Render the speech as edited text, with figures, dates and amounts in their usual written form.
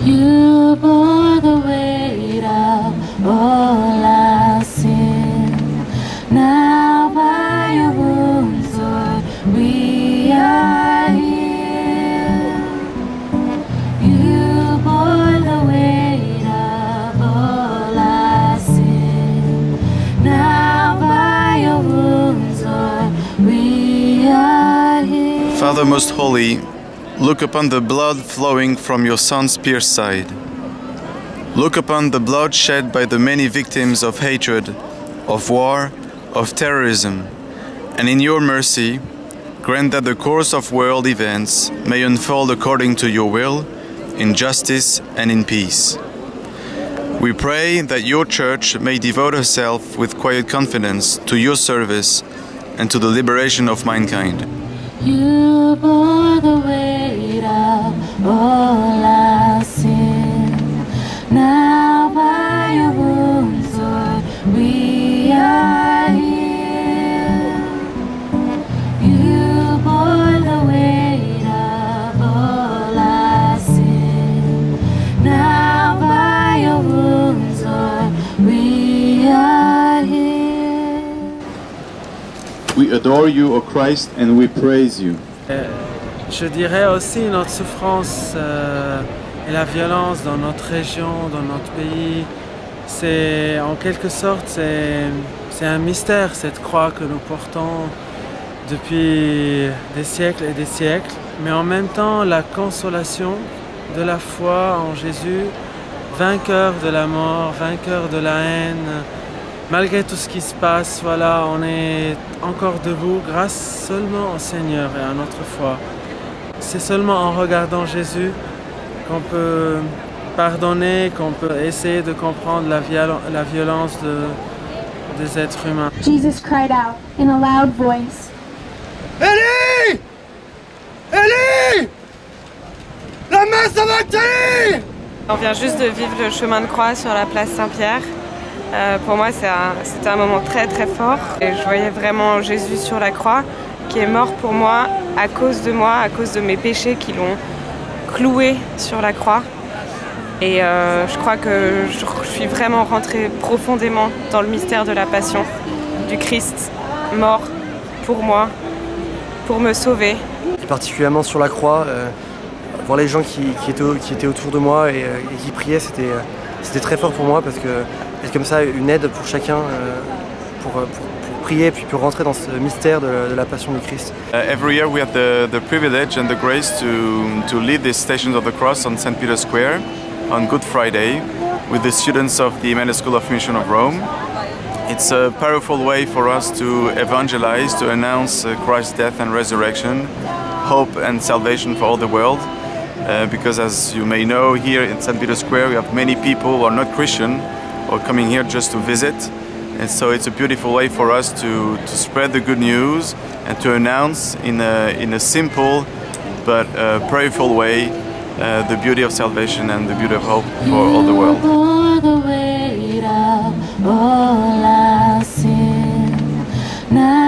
You bore the weight of all our sin. Now by your wounds, Lord, we are healed. You bore the weight of all our sin. Now by your wounds, Lord, we are healed. Father most holy, look upon the blood flowing from your Son's pierced side. Look upon the blood shed by the many victims of hatred, of war, of terrorism, and in your mercy, grant that the course of world events may unfold according to your will, in justice and in peace. We pray that your Church may devote herself with quiet confidence to your service and to the liberation of mankind. You bore the weight of all our sin. Now by your wounds, Lord, we are healed. You bore the weight of all our sin. Now by your wounds, Lord, we are healed. We adore you, O Christ, and we praise you. Je dirais aussi notre souffrance et la violence dans notre région, dans notre pays. C'est en quelque sorte, c'est un mystère, cette croix que nous portons depuis des siècles et des siècles. Mais en même temps, la consolation de la foi en Jésus, vainqueur de la mort, vainqueur de la haine. Malgré tout ce qui se passe, voilà, on est encore debout grâce seulement au Seigneur et à notre foi. C'est seulement en regardant Jésus qu'on peut pardonner, qu'on peut essayer de comprendre la violence des êtres humains. Jesus cried out in a loud voice, Eli! Eli! Lama sabachthani! On vient juste de vivre le chemin de croix sur la place Saint-Pierre. Pour moi, c'était un moment très très fort. Et je voyais vraiment Jésus sur la croix, qui est mort pour moi, à cause de mes péchés qui l'ont cloué sur la croix. Et je crois que je suis vraiment rentrée profondément dans le mystère de la passion du Christ, mort pour moi, pour me sauver. Particulièrement sur la croix, voir les gens qui étaient autour de moi et qui priaient, c'était très fort pour moi parce que c'est comme ça une aide pour chacun pour prier et puis pour rentrer dans ce mystère de la passion du Christ. Every year we have the privilege and the grace to lead the Stations of the Cross on St. Peter's Square on Good Friday with the students of the Emmanuel School of Mission of Rome. It's a powerful way for us to evangelize, to announce Christ's death and resurrection, hope and salvation for all the world. Because as you may know, here in St. Peter's Square we have many people who are not Christian or coming here just to visit. And so it's a beautiful way for us to spread the good news and to announce in a simple but prayerful way the beauty of salvation and the beauty of hope for all the world. You bore the weight of all our sin. Now